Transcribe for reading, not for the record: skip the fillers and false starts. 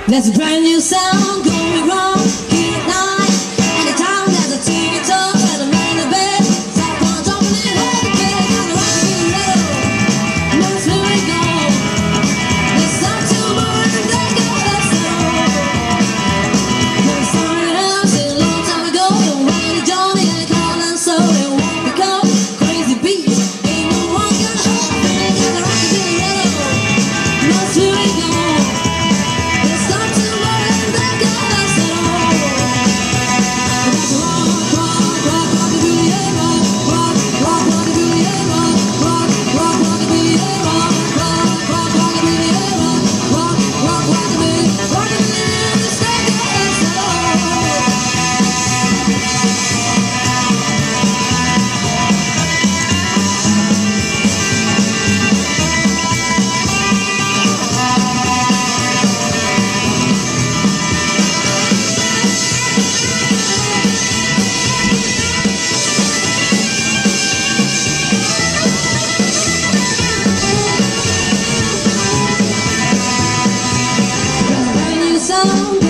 There's a brand new sound going wrong here at night. Anytime there's a ticket talk and a man in the bed, someone jumping in on the bed and the rock and metal. Knows where we go. There's some to move and they go that slow. There's someone else a long time ago. Don't ride a Johnny and call and so it won't become crazy beats. Ain't no one gonna hold me and the rock and metal. Knows where we go. Sound